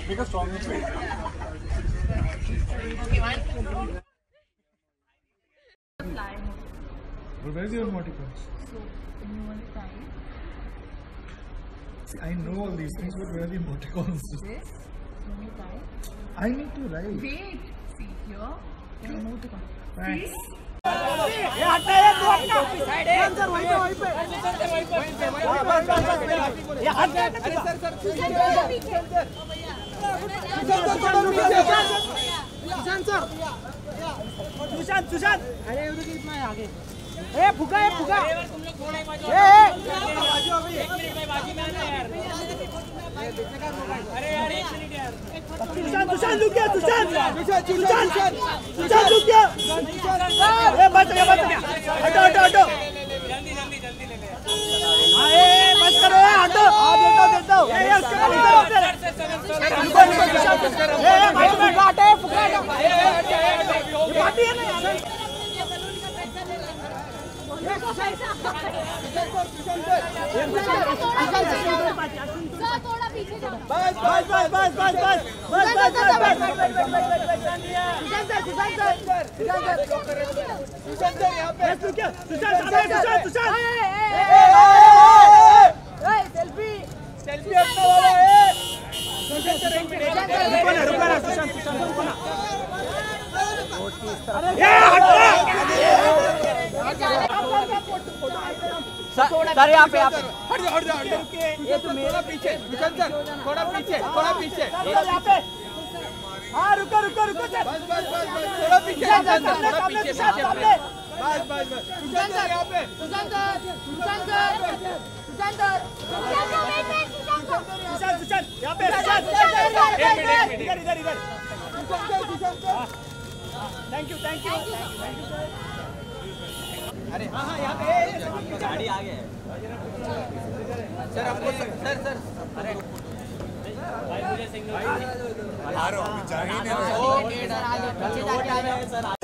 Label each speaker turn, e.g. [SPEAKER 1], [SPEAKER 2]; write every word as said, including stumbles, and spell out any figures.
[SPEAKER 1] Make a strong face.
[SPEAKER 2] Okay, one.
[SPEAKER 1] But where is your emoticons?
[SPEAKER 2] So, you want to try?
[SPEAKER 1] See, I know all these things, but where are the emoticons?
[SPEAKER 2] This. You want to try?
[SPEAKER 1] I need to write.
[SPEAKER 2] Wait. See here. Can you move to come?
[SPEAKER 1] Thanks.
[SPEAKER 2] See?
[SPEAKER 3] ये हटना है तू हटना side है sir वहीं पे वहीं पे ये हट गया अरे sir sir Sushant sir Sushant Sushant अरे उधर इतना है आगे ए फुगा है फुगा तुम लोग थोड़ा बाजू ए बाजू अभी एक मिनट में बाजू में आना यार अरे यार एक मिनट यार सुशांत सुशांत रुक गया सुशांत सुशांत सुशांत सुशांत रुक गया ए बच गया बच गया हटो हटो हटो जल्दी जल्दी जल्दी ले ले हां ए बच करो हटो हां देता देता ए यार उसके बाद इधर ए भाई फुगाट है फुगाट ये पार्टी है ना यार
[SPEAKER 4] थोड़ा पीछे जाओ
[SPEAKER 3] बस बस बस बस बस बस बस बस सुशांत यहाँ पे सुशांत सुशांत सुशांत सेल्फी सेल्फी अपना वाला है सुशांत एक मिनट रुको ना रुको ना सुशांत सुशांत रुको ना ये हटो सर यहाँ पे आप हट जाओ हट जाओ हट जाओ ये तो मेरा पीछे सुशांत सर थोड़ा पीछे थोड़ा पीछे यहाँ पे हाँ रुको रुको रुको सर बस बस बस थोड़ा पीछे थोड़ा पीछे बस बस बस सुशांत सर यहाँ पे सुशांत सुशांत सुशांत सुशांत सुशांत यहाँ पे सुशांत इधर इधर इधर Sushant thank you thank you अरे हाँ हाँ यहाँ पे गाड़ी आ गया सर हमको सर सर अरे भाई मुझे सिग्नल आ रहा हूँ जा ही नहीं रहा